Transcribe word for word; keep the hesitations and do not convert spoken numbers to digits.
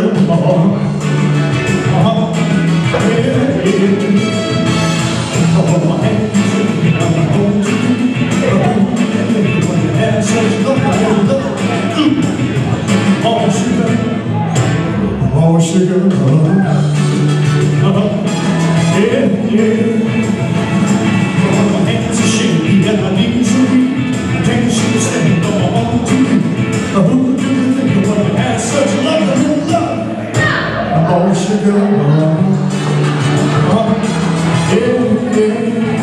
sugar, oh, oh, yeah, yeah. Oh, my hands and I'm home to you. Oh, when you have such love, I love you. Oh, sugar, oh, sugar, oh, oh, yeah, yeah. Oh, my hands are shaky and my knees are weak. I can't see the stand on my home to you. Who do you think when you have such love and love? Oh, sugar, oh, oh, yeah, yeah.